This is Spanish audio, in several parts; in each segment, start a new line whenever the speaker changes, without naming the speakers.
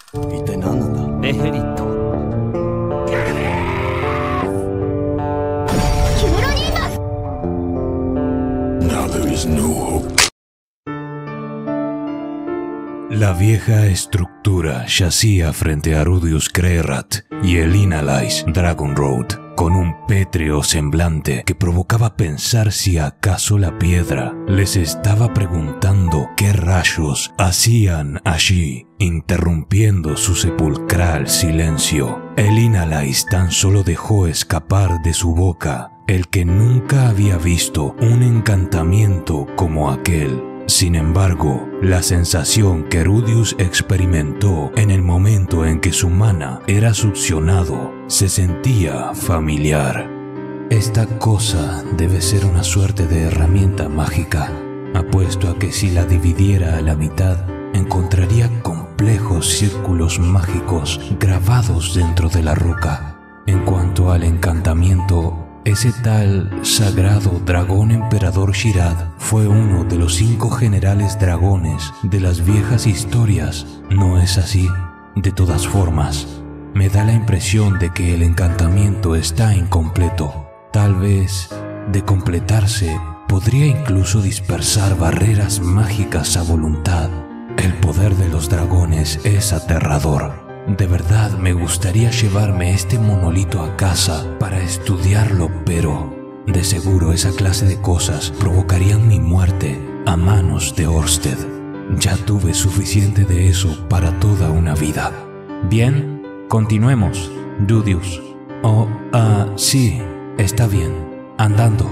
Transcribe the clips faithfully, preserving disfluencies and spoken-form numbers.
一体何なんだ。
レヘリット。
Now there is no hope.
La vieja estructura yacía frente a Rudius Crerat y el Inalais Dragon Road, con un pétreo semblante que provocaba pensar si acaso la piedra les estaba preguntando qué rayos hacían allí, interrumpiendo su sepulcral silencio. El Inalais tan solo dejó escapar de su boca el que nunca había visto un encantamiento como aquel. Sin embargo, la sensación que Rudius experimentó en el momento en que su mana era succionado se sentía familiar. Esta cosa debe ser una suerte de herramienta mágica. Apuesto a que si la dividiera a la mitad, encontraría complejos círculos mágicos grabados dentro de la roca. En cuanto al encantamiento, ese tal sagrado dragón emperador Shirad fue uno de los cinco generales dragones de las viejas historias, ¿no es así? De todas formas, me da la impresión de que el encantamiento está incompleto. Tal vez, de completarse, podría incluso dispersar barreras mágicas a voluntad. El poder de los dragones es aterrador. De verdad me gustaría llevarme este monolito a casa para estudiarlo, pero de seguro esa clase de cosas provocarían mi muerte a manos de Orsted. Ya tuve suficiente de eso para toda una vida.
Bien, continuemos, Rudius.
Oh, ah, sí, está bien, andando.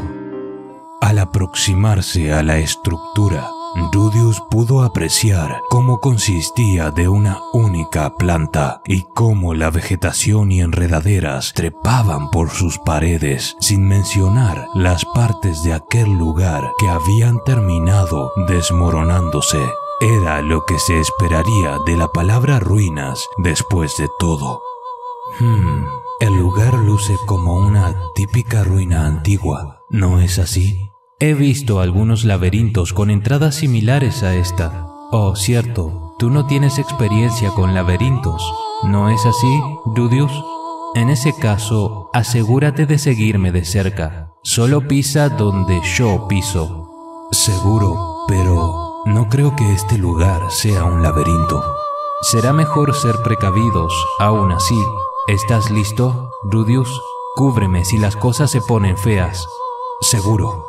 Al aproximarse a la estructura, Rudius pudo apreciar cómo consistía de una única planta y cómo la vegetación y enredaderas trepaban por sus paredes, sin mencionar las partes de aquel lugar que habían terminado desmoronándose. Era lo que se esperaría de la palabra ruinas después de todo. Hmm, el lugar luce como una típica ruina antigua, ¿no es así?
He visto algunos laberintos con entradas similares a esta. Oh, cierto, tú no tienes experiencia con laberintos, ¿no es así, Rudius? En ese caso, asegúrate de seguirme de cerca. Solo pisa donde yo piso.
Seguro, pero no creo que este lugar sea un laberinto.
Será mejor ser precavidos, aún así. ¿Estás listo, Rudius? Cúbreme si las cosas se ponen feas.
Seguro.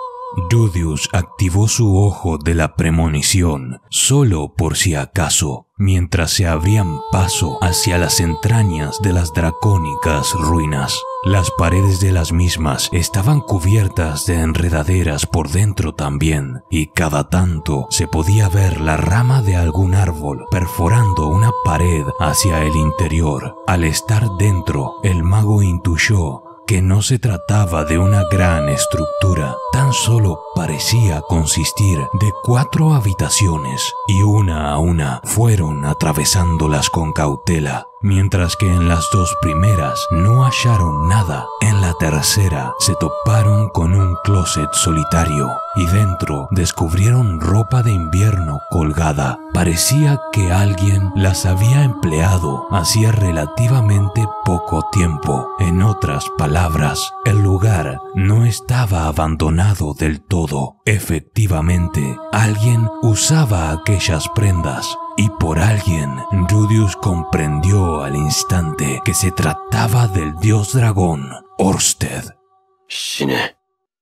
Rudius activó su ojo de la premonición, solo por si acaso, mientras se abrían paso hacia las entrañas de las dracónicas ruinas. Las paredes de las mismas estaban cubiertas de enredaderas por dentro también, y cada tanto se podía ver la rama de algún árbol perforando una pared hacia el interior. Al estar dentro, el mago intuyó que no se trataba de una gran estructura, tan solo parecía consistir de cuatro habitaciones, y una a una fueron atravesándolas con cautela. Mientras que en las dos primeras no hallaron nada, en la tercera se toparon con un closet solitario y dentro descubrieron ropa de invierno colgada. Parecía que alguien las había empleado hacía relativamente poco tiempo. En otras palabras, el lugar no estaba abandonado del todo. Efectivamente, alguien usaba aquellas prendas. Y por alguien, Rudius comprendió al instante que se trataba del dios dragón, Orsted.
Shine.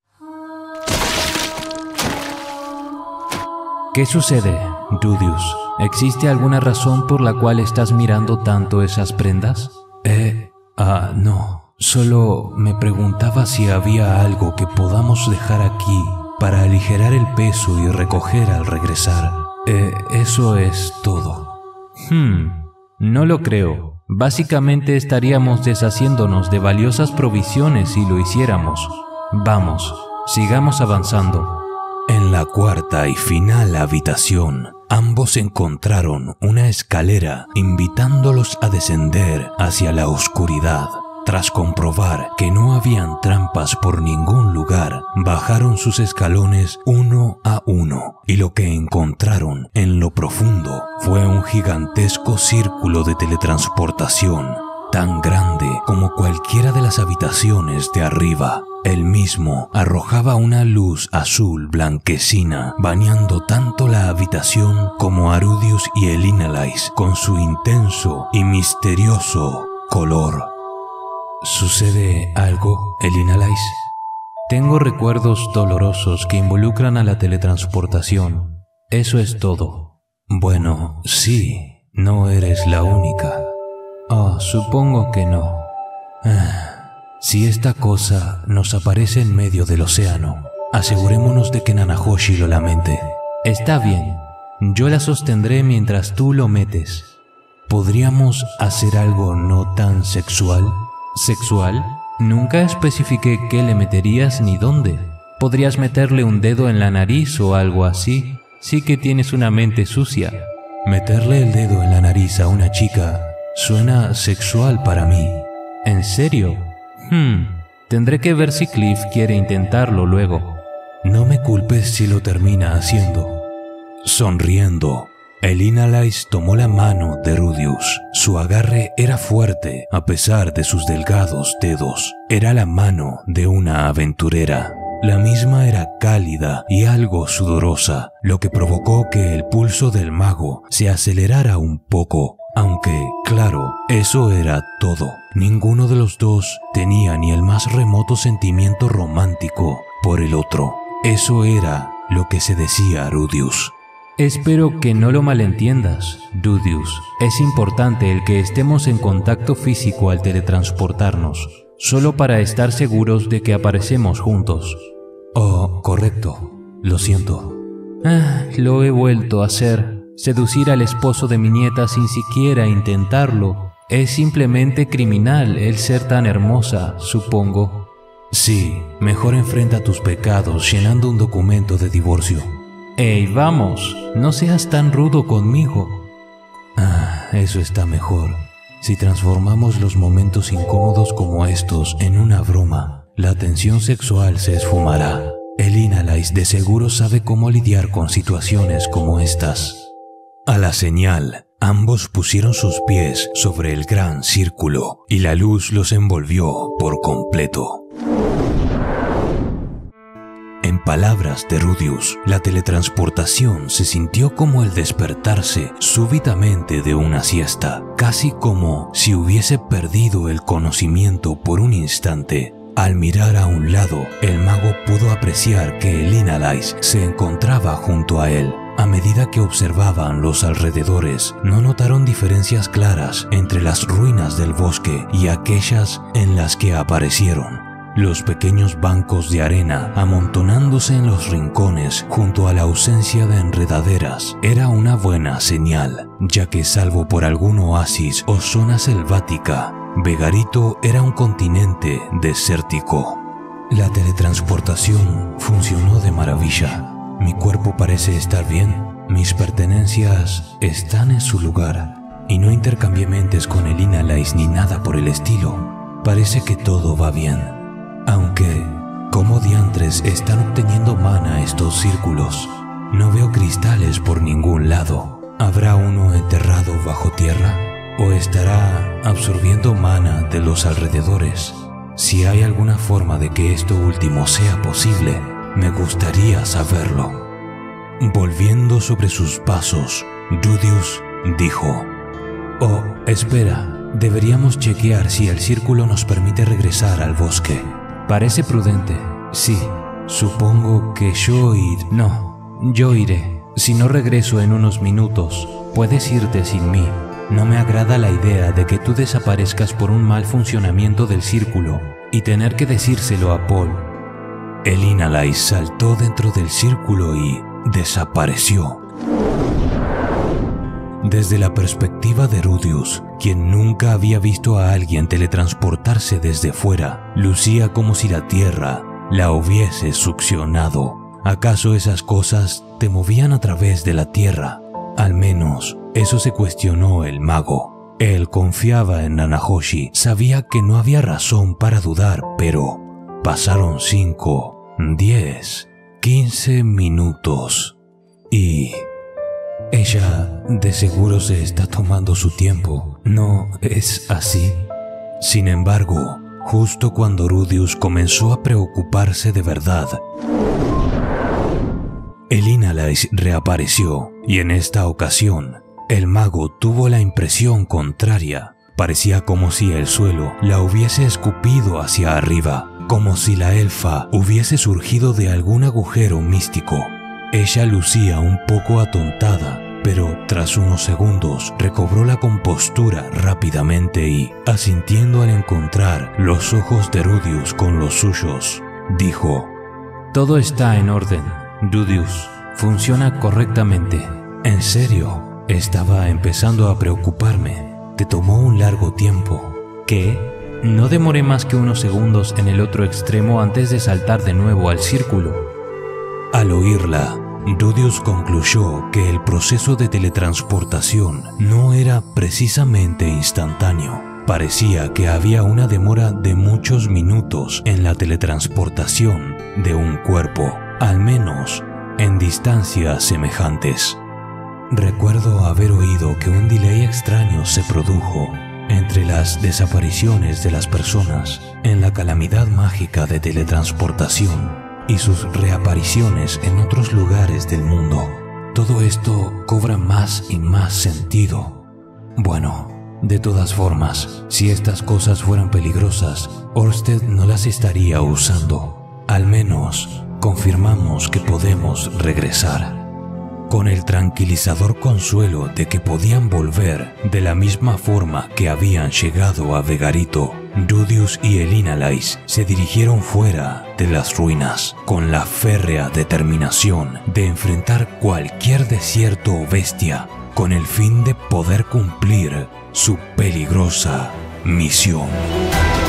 ¿Qué sucede, Rudius? ¿Existe alguna razón por la cual estás mirando tanto esas prendas?
Eh, ah, no. Solo me preguntaba si había algo que podamos dejar aquí para aligerar el peso y recoger al regresar. Eh, eso es todo.
Hmm, no lo creo. Básicamente estaríamos deshaciéndonos de valiosas provisiones si lo hiciéramos. Vamos, sigamos avanzando.
En la cuarta y final habitación, ambos encontraron una escalera invitándolos a descender hacia la oscuridad. Tras comprobar que no habían trampas por ningún lugar, bajaron sus escalones uno a uno y lo que encontraron en lo profundo fue un gigantesco círculo de teletransportación, tan grande como cualquiera de las habitaciones de arriba. El mismo arrojaba una luz azul blanquecina, bañando tanto la habitación como a Rudius y Elinalais con su intenso y misterioso color.
¿Sucede algo, Elinalais? Tengo recuerdos dolorosos que involucran a la teletransportación. Eso es todo.
Bueno, sí, no eres la única.
Oh, supongo que no.
Ah, si esta cosa nos aparece en medio del océano, asegurémonos de que Nanahoshi lo lamente.
Está bien. Yo la sostendré mientras tú lo metes.
¿Podríamos hacer algo no tan sexual?
¿Sexual? Nunca especifiqué qué le meterías ni dónde. Podrías meterle un dedo en la nariz o algo así. Sí que tienes una mente sucia.
Meterle el dedo en la nariz a una chica suena sexual para mí.
¿En serio? Hmm. Tendré que ver si Cliff quiere intentarlo luego.
No me culpes si lo termina haciendo. Sonriendo, Elinalais tomó la mano de Rudius. Su agarre era fuerte a pesar de sus delgados dedos. Era la mano de una aventurera. La misma era cálida y algo sudorosa, lo que provocó que el pulso del mago se acelerara un poco. Aunque, claro, eso era todo. Ninguno de los dos tenía ni el más remoto sentimiento romántico por el otro. Eso era lo que se decía a Rudius.
Espero que no lo malentiendas, Rudius. Es importante el que estemos en contacto físico al teletransportarnos, solo para estar seguros de que aparecemos juntos.
Oh, correcto. Lo siento.
Ah, lo he vuelto a hacer. Seducir al esposo de mi nieta sin siquiera intentarlo. Es simplemente criminal el ser tan hermosa, supongo.
Sí, mejor enfrenta tus pecados llenando un documento de divorcio.
¡Ey, vamos! No seas tan rudo conmigo.
Ah, eso está mejor. Si transformamos los momentos incómodos como estos en una broma, la tensión sexual se esfumará. Elinalais de seguro sabe cómo lidiar con situaciones como estas. A la señal, ambos pusieron sus pies sobre el gran círculo y la luz los envolvió por completo. En palabras de Rudius, la teletransportación se sintió como el despertarse súbitamente de una siesta, casi como si hubiese perdido el conocimiento por un instante. Al mirar a un lado, el mago pudo apreciar que Elinalais se encontraba junto a él. A medida que observaban los alrededores, no notaron diferencias claras entre las ruinas del bosque y aquellas en las que aparecieron. Los pequeños bancos de arena amontonándose en los rincones junto a la ausencia de enredaderas era una buena señal, ya que salvo por algún oasis o zona selvática, Vegarito era un continente desértico. La teletransportación funcionó de maravilla. Mi cuerpo parece estar bien, mis pertenencias están en su lugar y no intercambié mentes con Elinalais ni nada por el estilo. Parece que todo va bien. Aunque, ¿cómo diantres están obteniendo mana estos círculos? No veo cristales por ningún lado. ¿Habrá uno enterrado bajo tierra? ¿O estará absorbiendo mana de los alrededores? Si hay alguna forma de que esto último sea posible, me gustaría saberlo. Volviendo sobre sus pasos, Rudius dijo: «Oh, espera, deberíamos chequear si el círculo nos permite regresar al bosque».
Parece prudente. Sí, supongo que yo iré. No, yo iré. Si no regreso en unos minutos, puedes irte sin mí. No me agrada la idea de que tú desaparezcas por un mal funcionamiento del círculo y tener que decírselo a Paul.
Elinalais saltó dentro del círculo y desapareció. Desde la perspectiva de Rudius, quien nunca había visto a alguien teletransportarse desde fuera, lucía como si la tierra la hubiese succionado. ¿Acaso esas cosas te movían a través de la tierra? Al menos eso se cuestionó el mago. Él confiaba en Nanahoshi, sabía que no había razón para dudar, pero pasaron cinco, diez, quince minutos y... Ella de seguro se está tomando su tiempo, ¿no es así? Sin embargo, justo cuando Rudius comenzó a preocuparse de verdad, el Inalais reapareció y en esta ocasión el mago tuvo la impresión contraria. Parecía como si el suelo la hubiese escupido hacia arriba, como si la elfa hubiese surgido de algún agujero místico. Ella lucía un poco atontada, pero tras unos segundos recobró la compostura rápidamente y, asintiendo al encontrar los ojos de Rudius con los suyos, dijo:
Todo está en orden, Rudius. Funciona correctamente.
¿En serio? Estaba empezando a preocuparme. Te tomó un largo tiempo.
¿Qué? No demoré más que unos segundos en el otro extremo antes de saltar de nuevo al círculo.
Al oírla, Rudius concluyó que el proceso de teletransportación no era precisamente instantáneo. Parecía que había una demora de muchos minutos en la teletransportación de un cuerpo, al menos en distancias semejantes. Recuerdo haber oído que un delay extraño se produjo entre las desapariciones de las personas en la calamidad mágica de teletransportación y sus reapariciones en otros lugares del mundo. Todo esto cobra más y más sentido. Bueno, de todas formas, si estas cosas fueran peligrosas, Orsted no las estaría usando. Al menos confirmamos que podemos regresar. Con el tranquilizador consuelo de que podían volver de la misma forma que habían llegado a Vegarito, Rudius y el Inalais se dirigieron fuera de las ruinas con la férrea determinación de enfrentar cualquier desierto o bestia con el fin de poder cumplir su peligrosa misión.